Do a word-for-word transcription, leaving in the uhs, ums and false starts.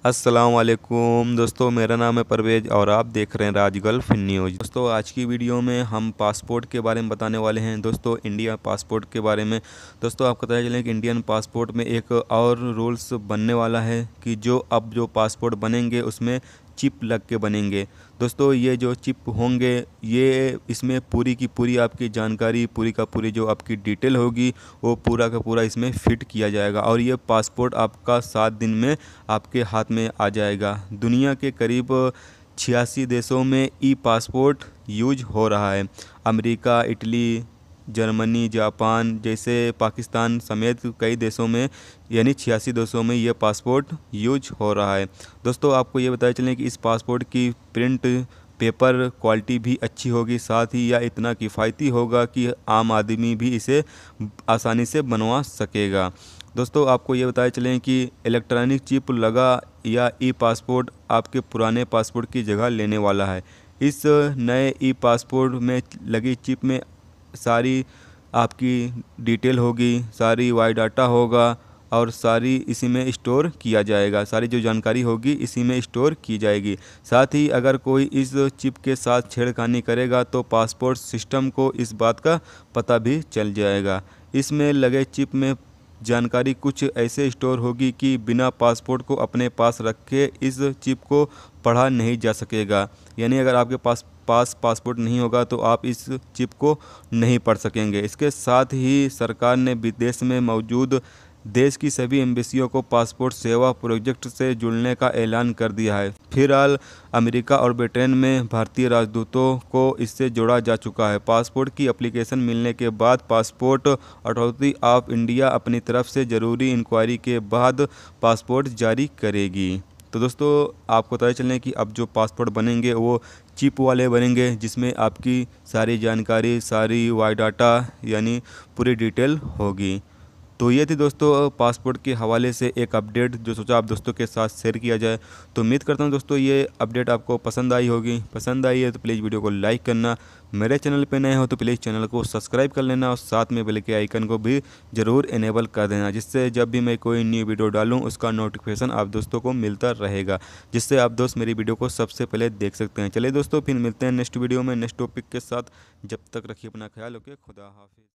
अस्सलाम वालेकुम दोस्तों, मेरा नाम है परवेज़ और आप देख रहे हैं राज गल्फ न्यूज़। दोस्तों आज की वीडियो में हम पासपोर्ट के बारे में बताने वाले हैं। दोस्तों इंडिया पासपोर्ट के बारे में दोस्तों आपको पता चले कि इंडियन पासपोर्ट में एक और रूल्स बनने वाला है कि जो अब जो पासपोर्ट बनेंगे उसमें चिप लग के बनेंगे। दोस्तों ये जो चिप होंगे ये इसमें पूरी की पूरी आपकी जानकारी, पूरी का पूरी जो आपकी डिटेल होगी वो पूरा का पूरा इसमें फ़िट किया जाएगा और ये पासपोर्ट आपका सात दिन में आपके हाथ में आ जाएगा। दुनिया के करीब छियासी देशों में ई पासपोर्ट यूज हो रहा है। अमेरिका, इटली, जर्मनी, जापान जैसे पाकिस्तान समेत कई देशों में यानी छियासी देशों में ये पासपोर्ट यूज हो रहा है। दोस्तों आपको ये बताया चलें कि इस पासपोर्ट की प्रिंट पेपर क्वालिटी भी अच्छी होगी, साथ ही यह इतना किफ़ायती होगा कि आम आदमी भी इसे आसानी से बनवा सकेगा। दोस्तों आपको ये बताया चलें कि इलेक्ट्रॉनिक चिप लगा या ई पासपोर्ट आपके पुराने पासपोर्ट की जगह लेने वाला है। इस नए ई पासपोर्ट में लगी चिप में सारी आपकी डिटेल होगी, सारी वाई डाटा होगा और सारी इसी में स्टोर किया जाएगा। सारी जो जानकारी होगी इसी में स्टोर की जाएगी। साथ ही अगर कोई इस चिप के साथ छेड़खानी करेगा तो पासपोर्ट सिस्टम को इस बात का पता भी चल जाएगा। इसमें लगे चिप में जानकारी कुछ ऐसे स्टोर होगी कि बिना पासपोर्ट को अपने पास रखे इस चिप को पढ़ा नहीं जा सकेगा। यानी अगर आपके पास पास पासपोर्ट नहीं होगा तो आप इस चिप को नहीं पढ़ सकेंगे। इसके साथ ही सरकार ने विदेश में मौजूद देश की सभी एम्बेसियों को पासपोर्ट सेवा प्रोजेक्ट से जुड़ने का ऐलान कर दिया है। फिलहाल अमेरिका और ब्रिटेन में भारतीय राजदूतों को इससे जोड़ा जा चुका है। पासपोर्ट की एप्लीकेशन मिलने के बाद पासपोर्ट अथॉरिटी ऑफ इंडिया अपनी तरफ से ज़रूरी इंक्वायरी के बाद पासपोर्ट जारी करेगी। तो दोस्तों आपको पता चलें कि अब जो पासपोर्ट बनेंगे वो चिप वाले बनेंगे जिसमें आपकी सारी जानकारी, सारी वाई डाटा यानी पूरी डिटेल होगी। तो ये थी दोस्तों पासपोर्ट के हवाले से एक अपडेट जो सोचा आप दोस्तों के साथ शेयर किया जाए। तो उम्मीद करता हूँ दोस्तों ये अपडेट आपको पसंद आई होगी। पसंद आई है तो प्लीज़ वीडियो को लाइक करना, मेरे चैनल पे नए हो तो प्लीज़ चैनल को सब्सक्राइब कर लेना और साथ में बेल के आइकन को भी ज़रूर इनेबल कर देना, जिससे जब भी मैं कोई न्यू वीडियो डालूँ उसका नोटिफिकेशन आप दोस्तों को मिलता रहेगा, जिससे आप दोस्त मेरी वीडियो को सबसे पहले देख सकते हैं। चलिए दोस्तों फिर मिलते हैं नेक्स्ट वीडियो में नेक्स्ट टॉपिक के साथ। जब तक रखिए अपना ख्याल, ओके, खुदा हाफिज़।